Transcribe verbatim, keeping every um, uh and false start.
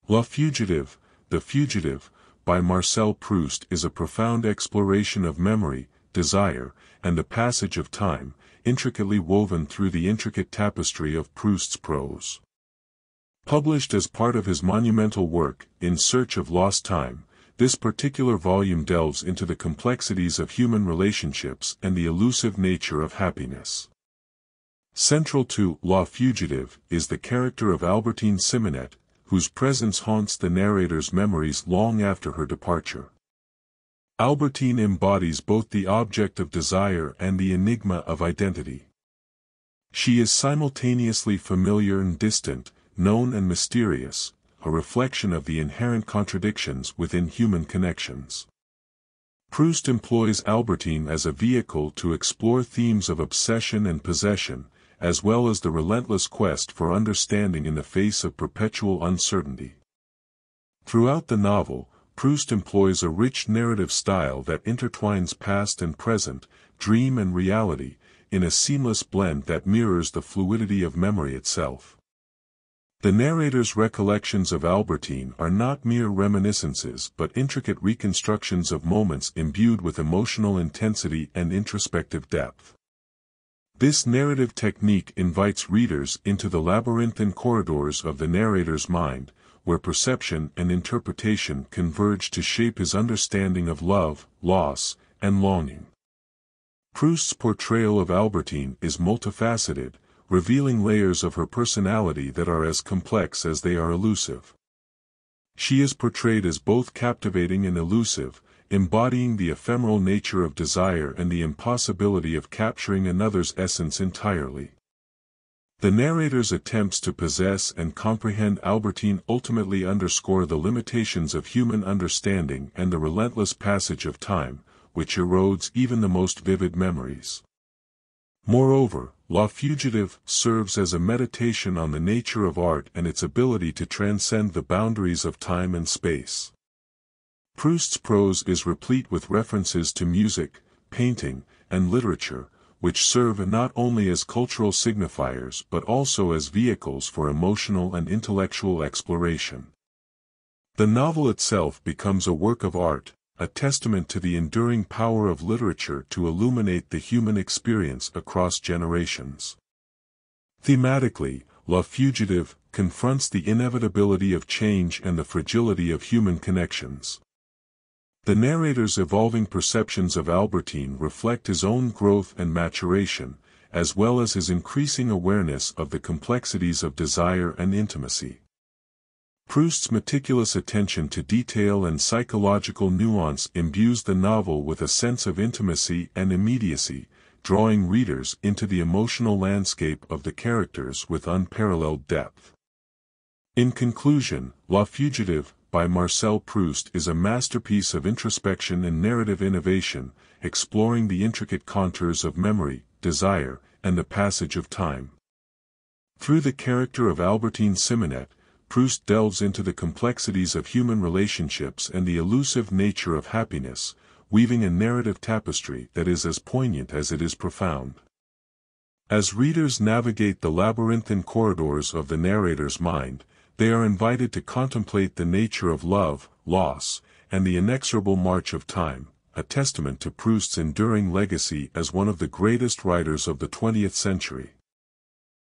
La Fugitive, The Fugitive, by Marcel Proust is a profound exploration of memory, desire, and the passage of time, intricately woven through the intricate tapestry of Proust's prose. Published as part of his monumental work, In Search of Lost Time, this particular volume delves into the complexities of human relationships and the elusive nature of happiness. Central to La Fugitive is the character of Albertine Simonet, whose presence haunts the narrator's memories long after her departure. Albertine embodies both the object of desire and the enigma of identity. She is simultaneously familiar and distant, known and mysterious, a reflection of the inherent contradictions within human connections. Proust employs Albertine as a vehicle to explore themes of obsession and possession, as well as the relentless quest for understanding in the face of perpetual uncertainty. Throughout the novel, Proust employs a rich narrative style that intertwines past and present, dream and reality, in a seamless blend that mirrors the fluidity of memory itself. The narrator's recollections of Albertine are not mere reminiscences but intricate reconstructions of moments imbued with emotional intensity and introspective depth. This narrative technique invites readers into the labyrinthine corridors of the narrator's mind, where perception and interpretation converge to shape his understanding of love, loss, and longing. Proust's portrayal of Albertine is multifaceted, revealing layers of her personality that are as complex as they are elusive. She is portrayed as both captivating and elusive, embodying the ephemeral nature of desire and the impossibility of capturing another's essence entirely. The narrator's attempts to possess and comprehend Albertine ultimately underscore the limitations of human understanding and the relentless passage of time, which erodes even the most vivid memories. Moreover, La Fugitive serves as a meditation on the nature of art and its ability to transcend the boundaries of time and space. Proust's prose is replete with references to music, painting, and literature, which serve not only as cultural signifiers but also as vehicles for emotional and intellectual exploration. The novel itself becomes a work of art, a testament to the enduring power of literature to illuminate the human experience across generations. Thematically, La Fugitive confronts the inevitability of change and the fragility of human connections. The narrator's evolving perceptions of Albertine reflect his own growth and maturation, as well as his increasing awareness of the complexities of desire and intimacy. Proust's meticulous attention to detail and psychological nuance imbues the novel with a sense of intimacy and immediacy, drawing readers into the emotional landscape of the characters with unparalleled depth. In conclusion, La Fugitive, by Marcel Proust is a masterpiece of introspection and narrative innovation, exploring the intricate contours of memory, desire, and the passage of time. Through the character of Albertine Simonet, Proust delves into the complexities of human relationships and the elusive nature of happiness, weaving a narrative tapestry that is as poignant as it is profound. As readers navigate the labyrinthine corridors of the narrator's mind, they are invited to contemplate the nature of love, loss, and the inexorable march of time, a testament to Proust's enduring legacy as one of the greatest writers of the twentieth century.